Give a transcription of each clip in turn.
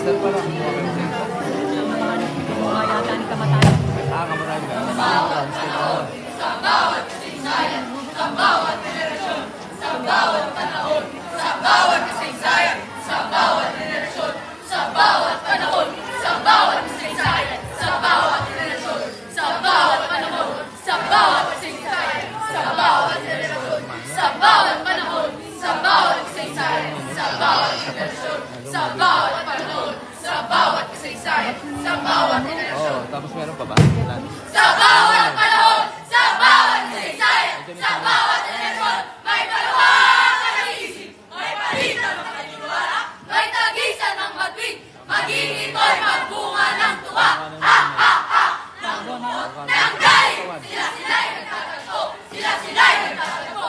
Master pa lang. Mga yata ni kamatayan. Kamatayan ka. Sa bawat kasaysayan, sa bawat henerasyon, sa bawat panahon, sa bawat kasaysayan, sa bawat henerasyon, sa bawat panahon, sa bawat kasaysayan, sa bawat henerasyon, sa bawat panahon, sa bawat kasaysayan, sa bawat henerasyon, sa bawat panahon, sa bawat kasaysayan, sa bawat henerasyon, sa bawat panahon, sa bawat kasaysayan, sa bawat henerasyon. Tapos meron pa ba? Sa bawat panahon, sa bawat kasaysayan, sa bawat henerasyon, may kaluhaan ka ng isip, may palitan ng paniniwala, may tagisan ng matwid, maging ito'y magbunga ng tuwa. Ha, ha, ha! Nang bumot na ang galing, sila-sila'y nagtatagpo, sila-sila'y nagtatagpo.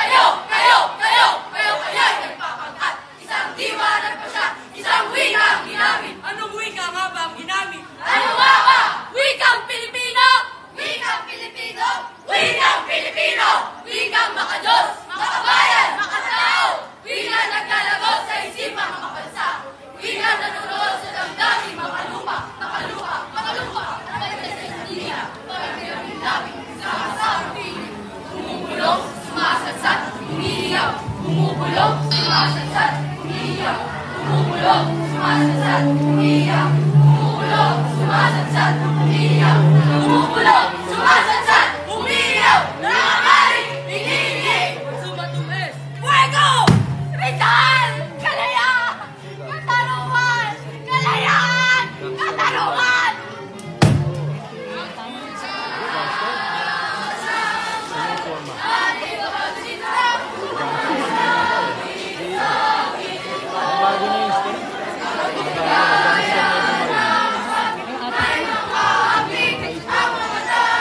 Kayo'y nagpapangkat, isang diwa nagpasya, isang wika ang ginamit. Anong wika nga ba ang ginamit? Ano nga ba? Wikang Pilipino! Wikang Pilipino! Wikang Pilipino! Wikang makadiyos, makabayan, makatao! Wikang naglalago sa isipang makabansa! Wikang nanunood sa damdamin, makalupa, makalupa, makalupa! Pagkakita sa India, pagkakita ng lapit, sa piling. Bumubulong, sumasadsad, umiiyaw. Bumubulong, sumasadsad, umiiyaw. Bumubulong, sumasadsad, umiiyaw. Bumubulong, sumasadsad, umiiyaw. Bumubulong, sumasadsad, umiiyaw. Nangangaling, hinihingi, sumatumis. Fuego! Rizal! Kalayaan! Katarungan! Kalayaan! Katarungan! Bago na yung skin. Ay, mga kapatid, ang mga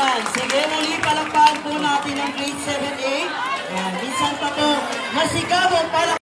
Yan. Sige, muli palakpakan po natin ang grade 7A. Yan. Minsan pa po, masigaw ang palakpakan.